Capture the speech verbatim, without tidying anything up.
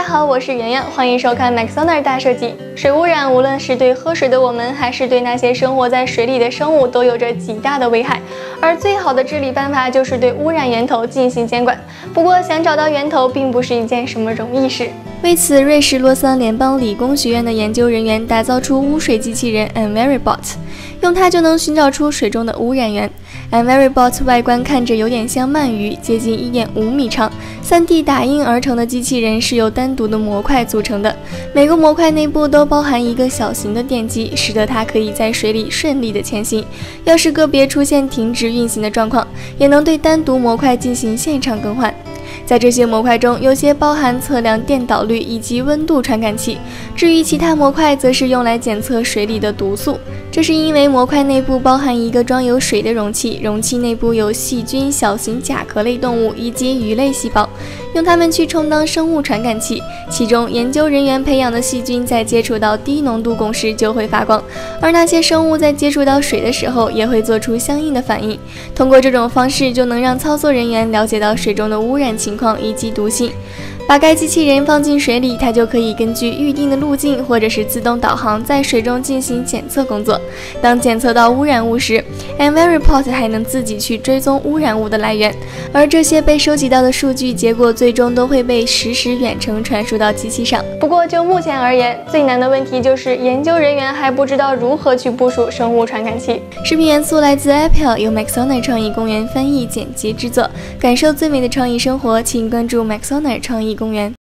好，我是圆圆，欢迎收看 Maxonar 大设计。水污染无论是对喝水的我们，还是对那些生活在水里的生物，都有着极大的危害。而最好的治理办法就是对污染源头进行监管。不过，想找到源头并不是一件什么容易事。为此，瑞士洛桑联邦理工学院的研究人员打造出污水机器人 EnviroBot， 用它就能寻找出水中的污染源。EnviroBot 外观看着有点像鳗鱼，接近 一点五米长， 三 D 打印而成的机器人是由单独的模块组成的，每个模块内部都包含一个小型的电机，使得它可以在水里顺利的前行。要是个别出现停止运行的状况，也能对单独模块进行现场更换。在这些模块中，有些包含测量电导率以及温度传感器，至于其他模块则是用来检测水里的毒素。这是因为模块内部包含一个装有水的容器，容器内部有细菌、小型甲壳类动物以及鱼类细胞，用它们去充当生物传感器。其中，研究人员培养的细菌在接触到低浓度汞时就会发光，而那些生物在接触到水的时候也会做出相应的反应。通过这种方式，就能让操作人员了解到水中的污染情况以及毒性。把该机器人放进水里，它就可以根据预定的路径或者是自动导航，在水中进行检测工作。当检测到污染物时， EnviroBot 还能自己去追踪污染物的来源，而这些被收集到的数据结果最终都会被实时远程传输到机器上。不过就目前而言，最难的问题就是研究人员还不知道如何去部署生物传感器。视频元素来自 Apple， 由 Maxonar 创意公园翻译剪辑制作。感受最美的创意生活，请关注 Maxonar 创意公园。